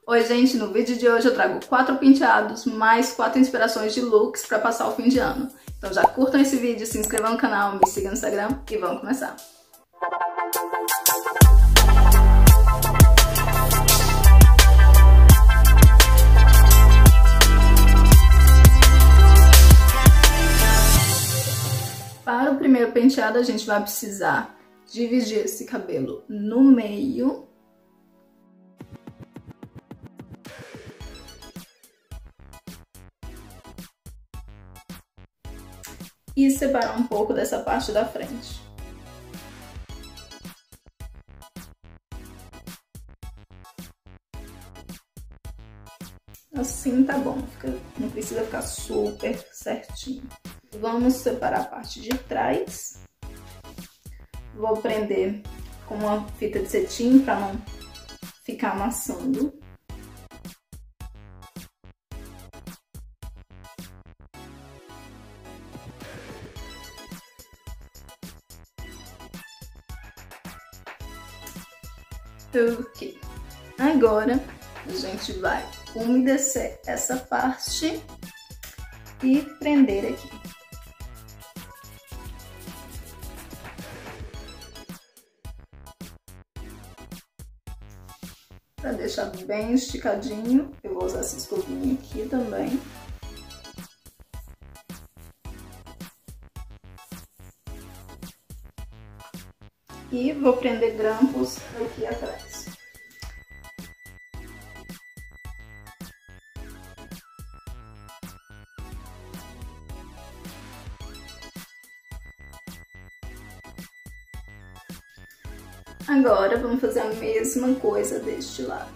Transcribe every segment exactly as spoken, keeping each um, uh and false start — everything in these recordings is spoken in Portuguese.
Oi gente, no vídeo de hoje eu trago quatro penteados mais quatro inspirações de looks para passar o fim de ano. Então já curtam esse vídeo, se inscrevam no canal, me sigam no Instagram e vamos começar. Para o primeiro penteado a gente vai precisar dividir esse cabelo no meio. E separar um pouco dessa parte da frente. Assim tá bom, fica, não precisa ficar super certinho. Vamos separar a parte de trás. Vou prender com uma fita de cetim para não ficar amassando. Ok, agora a gente vai umedecer essa parte e prender aqui. Para deixar bem esticadinho, eu vou usar essa escovinha aqui também. E vou prender grampos aqui atrás. Agora vamos fazer a mesma coisa deste lado.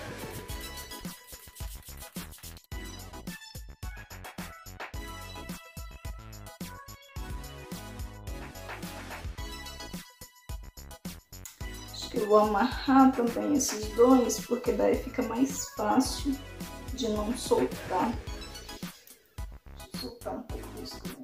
Eu vou amarrar também esses dois, porque daí fica mais fácil de não soltar. Deixa eu soltar um pouco disso também.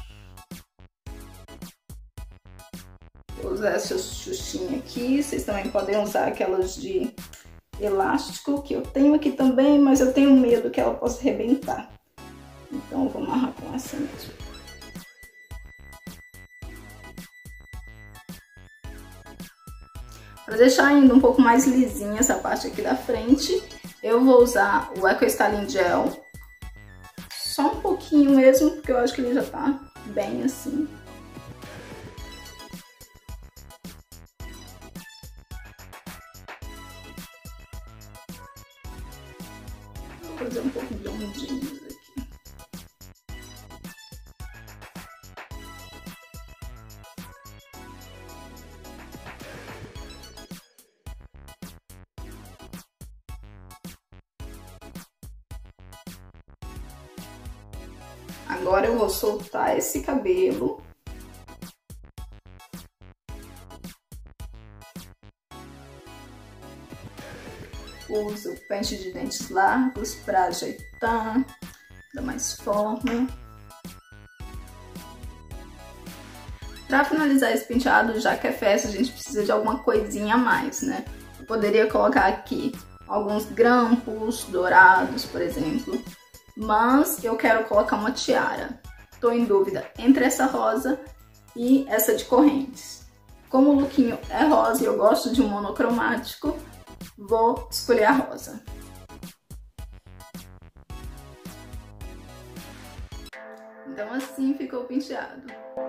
Vou usar essa xuxinha aqui, vocês também podem usar aquelas de elástico, que eu tenho aqui também, mas eu tenho medo que ela possa arrebentar. Então eu vou amarrar com essa mesmo. Para deixar ainda um pouco mais lisinha essa parte aqui da frente, eu vou usar o Eco Styling Gel. Só um pouquinho mesmo, porque eu acho que ele já tá bem assim. Vou fazer um pouco de ondinhas aqui. Agora eu vou soltar esse cabelo. Uso o pente de dentes largos para ajeitar, dar mais forma. Para finalizar esse penteado, já que é festa, a gente precisa de alguma coisinha a mais, né? Eu poderia colocar aqui alguns grampos dourados, por exemplo. Mas eu quero colocar uma tiara. Tô em dúvida entre essa rosa e essa de correntes. Como o lookinho é rosa e eu gosto de um monocromático, vou escolher a rosa. Então assim ficou o penteado.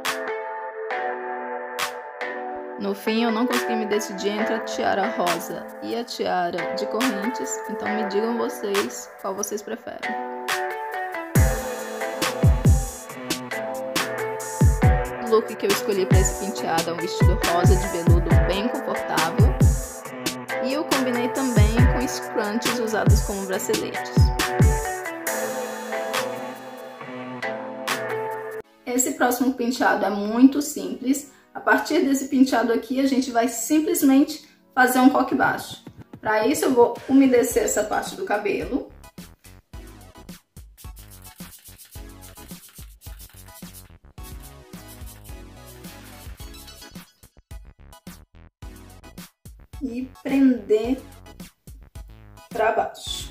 No fim eu não consegui me decidir entre a tiara rosa e a tiara de correntes, então me digam vocês qual vocês preferem. O look que eu escolhi para esse penteado é um vestido rosa de veludo bem confortável. E eu combinei também com scrunchies usados como braceletes. Esse próximo penteado é muito simples. A partir desse penteado aqui, a gente vai simplesmente fazer um coque baixo. Para isso, eu vou umedecer essa parte do cabelo. e prender para baixo.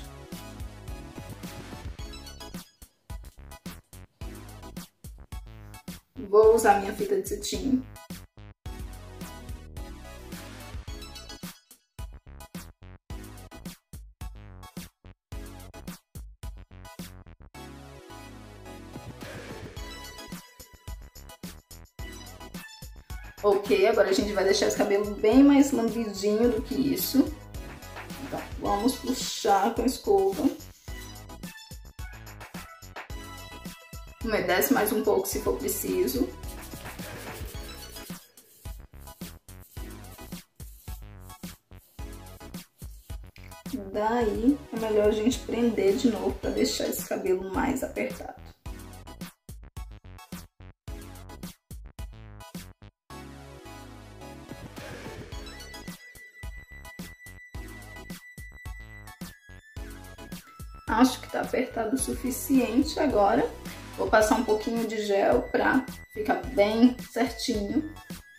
Vou usar minha fita de cetim. Ok, agora a gente vai deixar esse cabelo bem mais lambidinho do que isso. Então, vamos puxar com a escova. Umedece mais um pouco se for preciso. Daí, é melhor a gente prender de novo para deixar esse cabelo mais apertado. Acho que tá apertado o suficiente agora. Vou passar um pouquinho de gel pra ficar bem certinho.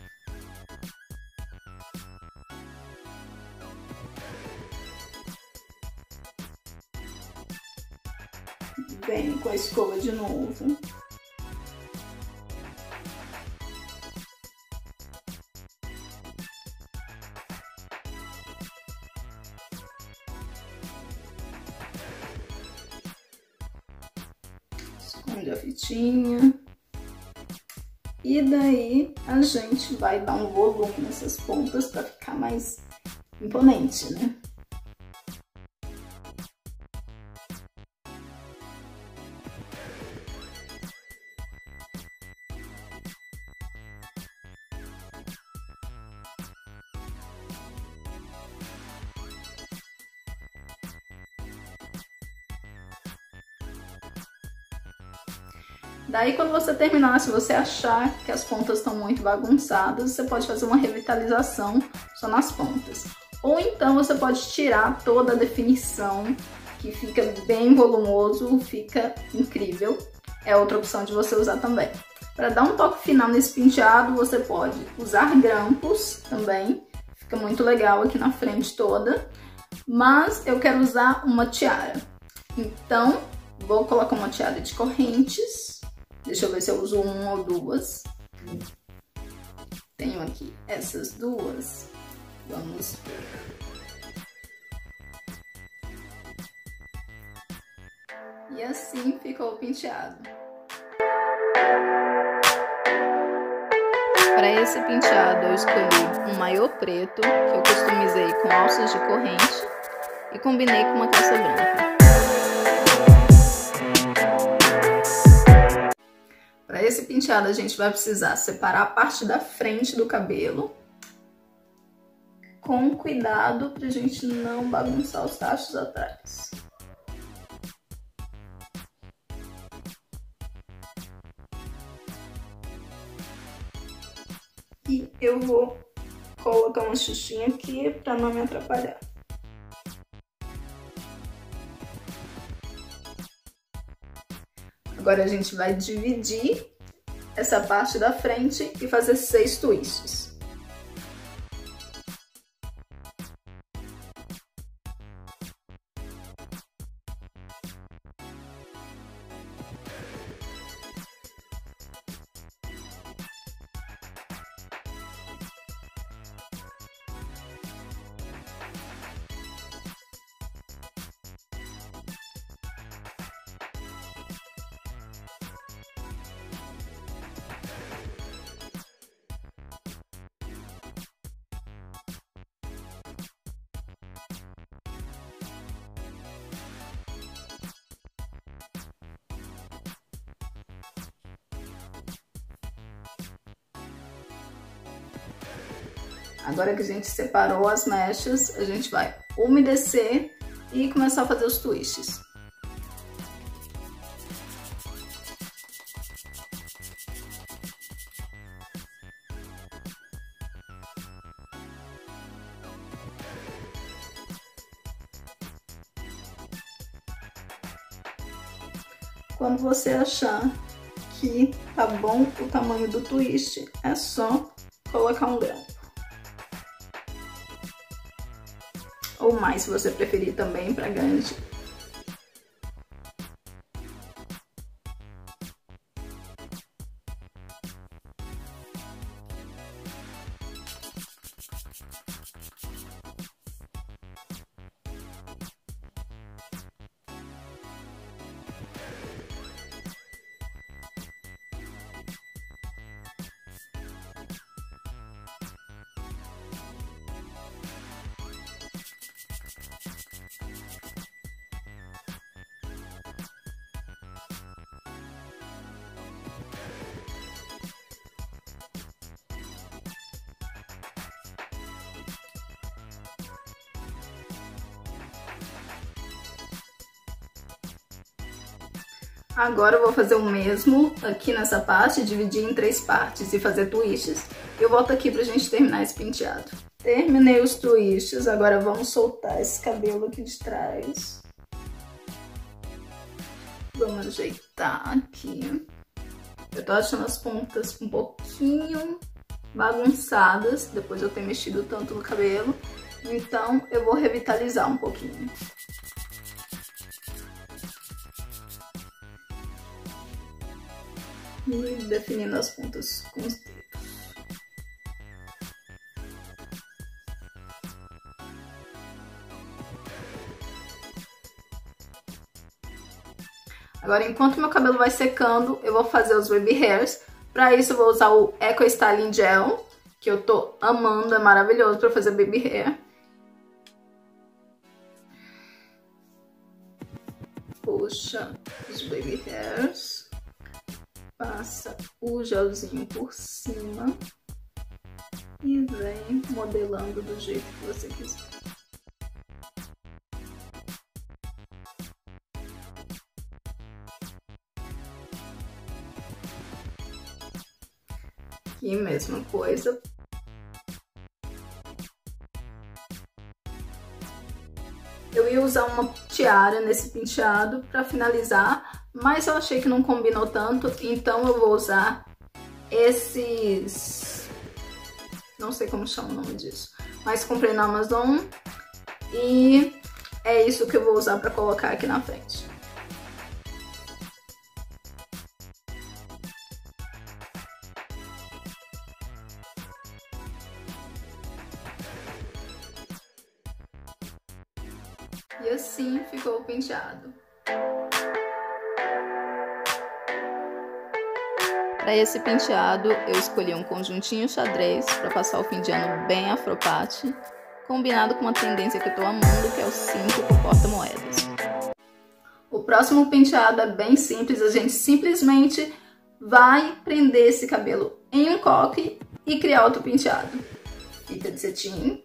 Venho com a escova de novo. Esconde a fitinha. E daí a gente vai dar um volume nessas pontas para ficar mais imponente, né? Daí, quando você terminar, se você achar que as pontas estão muito bagunçadas, você pode fazer uma revitalização só nas pontas. Ou então você pode tirar toda a definição, que fica bem volumoso, fica incrível. É outra opção de você usar também. Para dar um toque final nesse penteado, você pode usar grampos também. Fica muito legal aqui na frente toda. Mas eu quero usar uma tiara. Então, vou colocar uma tiara de correntes. Deixa eu ver se eu uso uma ou duas. Tenho aqui essas duas. Vamos ver. E assim ficou o penteado. Para esse penteado eu escolhi um maiô preto, que eu customizei com alças de corrente e combinei com uma calça branca. Para esse penteado a gente vai precisar separar a parte da frente do cabelo com cuidado para a gente não bagunçar os cachos atrás. E eu vou colocar uma xuxinha aqui para não me atrapalhar. Agora a gente vai dividir essa parte da frente e fazer seis twists. Agora que a gente separou as mechas, a gente vai umedecer e começar a fazer os twists. Quando você achar que tá bom o tamanho do twist, é só colocar um grampo. ou mais, se você preferir também para grande. Agora eu vou fazer o mesmo aqui nessa parte, dividir em três partes e fazer twists. Eu volto aqui pra gente terminar esse penteado. Terminei os twists, agora vamos soltar esse cabelo aqui de trás. Vamos ajeitar aqui. Eu tô achando as pontas um pouquinho bagunçadas, depois de eu ter mexido tanto no cabelo. Então eu vou revitalizar um pouquinho. E definindo as pontas com os dedos. Agora, enquanto meu cabelo vai secando, eu vou fazer os baby hairs. Para isso, eu vou usar o Eco Styling Gel, que eu tô amando, é maravilhoso para fazer baby hair. Puxa os baby hairs. Passa o gelzinho por cima e vem modelando do jeito que você quiser. Aqui, mesma coisa. Eu ia usar uma tiara nesse penteado para finalizar, mas eu achei que não combinou tanto, então eu vou usar esses... não sei como chama o nome disso, mas comprei na Amazon e é isso que eu vou usar para colocar aqui na frente. E assim ficou o penteado. Para esse penteado, eu escolhi um conjuntinho xadrez para passar o fim de ano bem afropate, combinado com uma tendência que eu tô amando, que é o cinto com porta-moedas. O próximo penteado é bem simples, a gente simplesmente vai prender esse cabelo em um coque e criar outro penteado. Fita de cetim.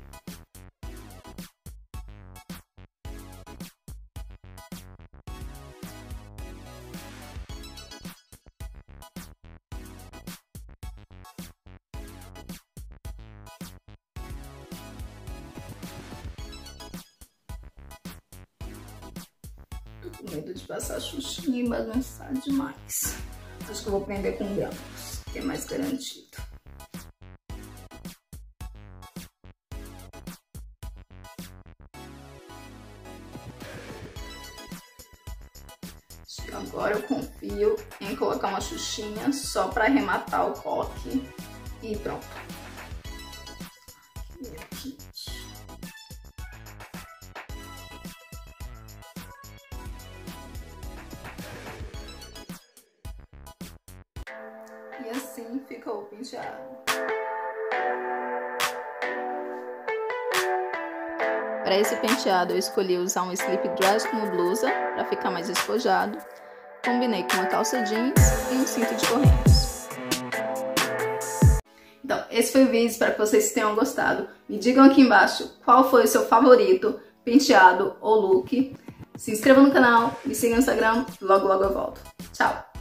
Com medo de passar xuxinha e bagunçar demais. Acho que eu vou prender com grampos, que é mais garantido. Acho que agora eu confio em colocar uma xuxinha só para arrematar o coque e pronto. Aqui, aqui. E assim ficou o penteado. Para esse penteado eu escolhi usar um slip dress como blusa para ficar mais despojado. Combinei com uma calça jeans e um cinto de correntes. Então, esse foi o vídeo, espero que vocês tenham gostado. Me digam aqui embaixo qual foi o seu favorito, penteado ou look. Se inscreva no canal, me siga no Instagram, logo logo eu volto. Tchau!